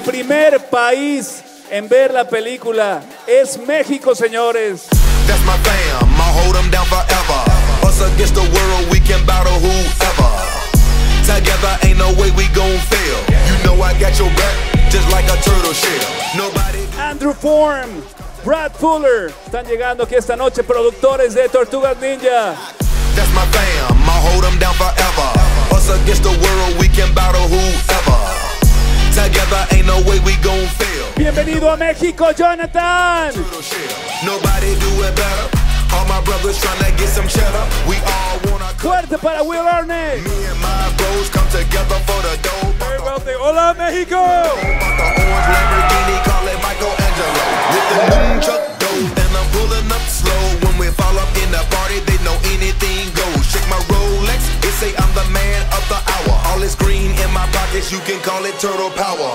primer país en ver la película es México, señores. That's my fam, I'll hold them down forever. Us against the world, we can battle whoever. Together ain't no way we gon' fail. You know I got your back, just like a turtle shell. Nobody. Andrew Form, Brad Fuller, están llegando aquí esta noche, productores de Tortugas Ninja. That's my fam, I'll hold them down forever. Us against the world, we can battle whoever. Together ain't no way we gon' fail. Bienvenido a México, Jonathan. Nobody do it better. All my brothers tryna get some cheddar. We all wanna. Fuerte para Will Arnett. Me and my bros come together for the dough. Very wealthy. Hola, México. About the orange Lamborghini, call it Michelangelo. With the moon truck dough, and I'm pulling up slow. When we fall up in the party, they know anything goes. Shake my Rolex, they say I'm the man of the hour. All this green in my pockets, you can call it turtle power.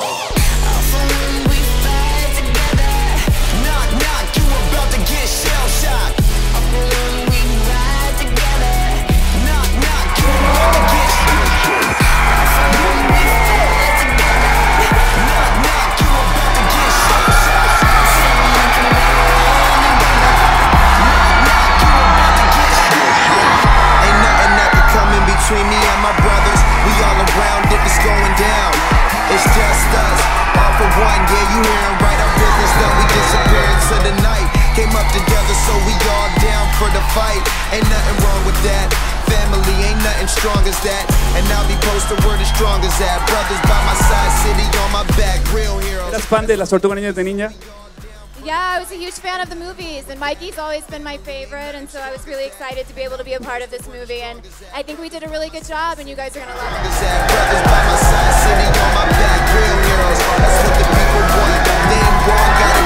Between me and my brothers, we all around if it's going down. It's just us, all for one, yeah, you hearing right, our business done, we disappear into the night. Came up together, so we all down for the fight. Ain't nothing wrong with that, family ain't nothing strong as that. And I'll be posted where the strong as that. Brothers by my side, city on my back, real heroes. ¿Eras fan de las Tortugas Ninjas de niña? Yeah, I was a huge fan of the movies, and Mikey's always been my favorite, and so I was really excited to be able to be a part of this movie, and I think we did a really good job, and you guys are going to love it. Brothers by my side, city on my back, real heroes. That's what the people want. They ain't wrong, got